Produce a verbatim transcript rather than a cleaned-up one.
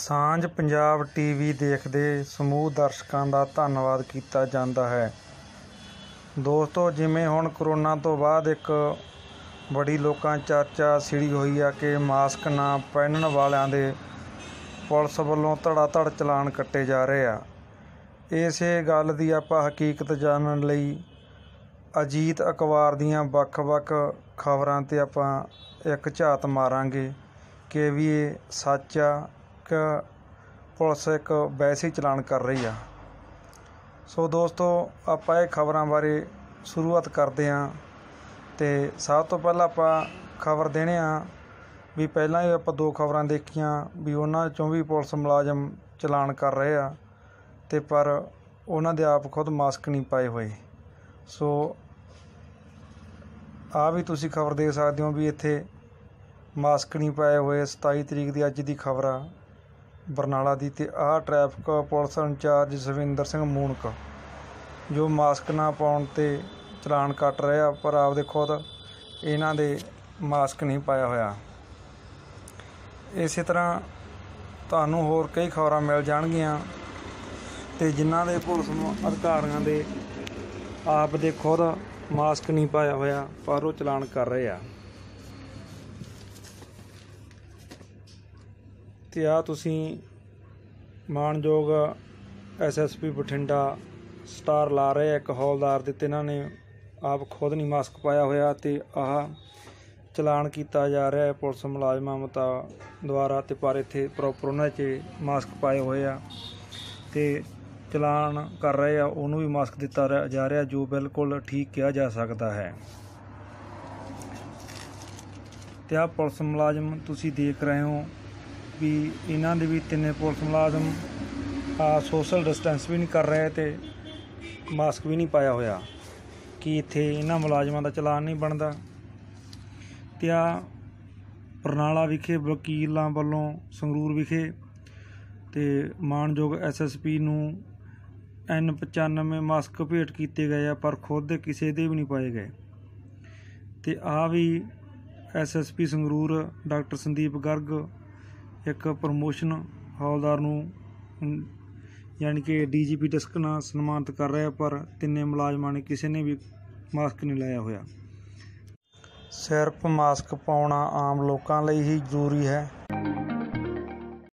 ਸਾਂਝ ਪੰਜਾਬ ਟੀਵੀ ਦੇਖਦੇ ਸਮੂਹ ਦਰਸ਼ਕਾਂ ਦਾ ਧੰਨਵਾਦ ਕੀਤਾ ਜਾਂਦਾ ਹੈ। ਦੋਸਤੋ, ਜਿਵੇਂ ਹੁਣ ਕਰੋਨਾ ਤੋਂ ਬਾਅਦ ਇੱਕ ਬੜੀ ਲੋਕਾਂ 'ਚ ਚਰਚਾ ਛਿੜੀ ਹੋਈ ਆ ਕਿ ਮਾਸਕ ਨਾ ਪਹਿਨਣ ਵਾਲਿਆਂ ਦੇ ਪੁਲਿਸ ਵੱਲੋਂ ਧੜਾ ਧੜ ਚਲਾਨ ਕੱਟੇ ਜਾ ਰਹੇ ਆ। ਇਸੇ ਗੱਲ ਦੀ ਆਪਾਂ ਹਕੀਕਤ ਜਾਣਨ ਲਈ ਅਜੀਤ ਅਖਬਾਰ ਦੀਆਂ ਵੱਖ-ਵੱਖ ਖਬਰਾਂ 'ਤੇ ਆਪਾਂ ਇੱਕ ਝਾਤ ਮਾਰਾਂਗੇ ਕਿ ਵੀ ਇਹ ਸੱਚ ਆ ਕਿ ਪੁਲਿਸ ਇੱਕ ਵੈਸੇ ਹੀ ਚਲਾਨ ਕਰ ਰਹੀ ਆ। ਸੋ ਦੋਸਤੋ, ਆਪਾਂ ਇਹ ਖਬਰਾਂ ਬਾਰੇ ਸ਼ੁਰੂਆਤ ਕਰਦੇ ਹਾਂ। ਅਤੇ ਸਭ ਤੋਂ ਪਹਿਲਾਂ ਆਪਾਂ ਖਬਰ ਦੇਣੇ ਆ ਵੀ ਪਹਿਲਾਂ ਹੀ ਆਪਾਂ ਦੋ ਖਬਰਾਂ ਦੇਖੀਆਂ ਵੀ ਉਹਨਾਂ 'ਚੋਂ ਵੀ ਪੁਲਿਸ ਮੁਲਾਜ਼ਮ ਚਲਾਨ ਕਰ ਰਹੇ ਆ ਅਤੇ ਪਰ ਉਹਨਾਂ ਦੇ ਆਪ ਖੁਦ ਮਾਸਕ ਨਹੀਂ ਪਾਏ ਹੋਏ। ਸੋ ਆਹ ਵੀ ਤੁਸੀਂ ਖਬਰ ਦੇਖ ਸਕਦੇ ਹੋ ਵੀ ਇੱਥੇ ਮਾਸਕ ਨਹੀਂ ਪਾਏ ਹੋਏ। ਸਤਾਈ ਤਰੀਕ ਦੀ ਅੱਜ ਦੀ ਖਬਰ ਆ ਬਰਨਾਲਾ ਦੀ। ਅਤੇ ਆਹ traffic police incharge Jaswinder Singh Moonak ਜੋ ਮਾਸਕ ਨਾ ਪਾਉਣ 'ਤੇ ਚਲਾਨ ਕੱਟ ਰਹੇ ਆ, ਪਰ ਆਪਦੇ ਖੁਦ ਇਹਨਾਂ ਦੇ ਮਾਸਕ ਨਹੀਂ ਪਾਇਆ ਹੋਇਆ। ਇਸੇ ਤਰ੍ਹਾਂ ਤੁਹਾਨੂੰ ਹੋਰ ਕਈ ਖਬਰਾਂ ਮਿਲ ਜਾਣਗੀਆਂ ਅਤੇ ਜਿਨ੍ਹਾਂ ਦੇ ਪੁਲਿਸ ਅਧਿਕਾਰੀਆਂ ਦੇ ਆਪ ਦੇ ਖੁਦ ਮਾਸਕ ਨਹੀਂ ਪਾਇਆ ਹੋਇਆ ਪਰ ਉਹ ਚਲਾਨ ਕਰ ਰਹੇ ਆ। ਅਤੇ ਆਹ ਤੁਸੀਂ ਮਾਣਯੋਗ S S P Bathinda star ਲਾ ਰਹੇ ਇੱਕ ਹੌਲਦਾਰ ਦੇ, ਅਤੇ ਇਹਨਾਂ ਨੇ ਆਪ ਖੁਦ ਨਹੀਂ ਮਾਸਕ ਪਾਇਆ ਹੋਇਆ ਅਤੇ ਆਹ ਚਲਾਨ ਕੀਤਾ ਜਾ ਰਿਹਾ ਪੁਲਿਸ ਮੁਲਾਜ਼ਮਾਂ ਮਤਾ ਦੁਆਰਾ। ਅਤੇ ਪਰ ਇੱਥੇ ਪ੍ਰੋਪਰ ਉਹਨਾਂ 'ਚ ਮਾਸਕ ਪਾਏ ਹੋਏ ਆ ਅਤੇ ਚਲਾਨ ਕਰ ਰਹੇ ਆ ਉਹਨੂੰ ਵੀ ਮਾਸਕ ਦਿੱਤਾ ਜਾ ਰਿਹਾ, ਜੋ ਬਿਲਕੁਲ ਠੀਕ ਕਿਹਾ ਜਾ ਸਕਦਾ ਹੈ। ਅਤੇ ਆਹ ਪੁਲਿਸ ਮੁਲਾਜ਼ਮ ਤੁਸੀਂ ਦੇਖ ਰਹੇ ਹੋ ਵੀ ਇਹਨਾਂ ਦੇ ਵੀ ਤਿੰਨੇ ਪੁਲਿਸ ਮੁਲਾਜ਼ਮ ਆ ਸੋਸ਼ਲ ਡਿਸਟੈਂਸ ਵੀ ਨਹੀਂ ਕਰ ਰਹੇ ਅਤੇ ਮਾਸਕ ਵੀ ਨਹੀਂ ਪਾਇਆ ਹੋਇਆ। ਕਿ ਇੱਥੇ ਇਹਨਾਂ ਮੁਲਾਜ਼ਮਾਂ ਦਾ ਚਲਾਨ ਨਹੀਂ ਬਣਦਾ। ਅਤੇ ਆਹ ਬਰਨਾਲਾ ਵਿਖੇ ਵਕੀਲਾਂ ਵੱਲੋਂ ਸੰਗਰੂਰ ਵਿਖੇ ਅਤੇ ਮਾਣਯੋਗ ਐਸ ਐਸ ਪੀ ਨੂੰ ਐਨ ਪਚਾਨਵੇਂ ਮਾਸਕ ਭੇਟ ਕੀਤੇ ਗਏ ਆ, ਪਰ ਖੁਦ ਦੇ ਕਿਸੇ ਦੇ ਵੀ ਨਹੀਂ ਪਾਏ ਗਏ। ਅਤੇ ਆਹ ਵੀ S S P Sangrur doctor Sandeep Garg ਇੱਕ ਪ੍ਰਮੋਸ਼ਨ ਹੌਲਦਾਰ ਨੂੰ ਯਾਨੀ ਕਿ ਡੀ ਜੀ ਪੀ ਡਿਸਕ ਨਾਲ ਸਨਮਾਨਿਤ ਕਰ ਰਿਹਾ, ਪਰ ਤਿੰਨੇ ਮੁਲਾਜ਼ਮਾਂ ਨੇ ਕਿਸੇ ਨੇ ਵੀ ਮਾਸਕ ਨਹੀਂ ਲਾਇਆ ਹੋਇਆ। ਸਿਰਫ ਮਾਸਕ ਪਾਉਣਾ ਆਮ ਲੋਕਾਂ ਲਈ ਹੀ ਜ਼ਰੂਰੀ ਹੈ।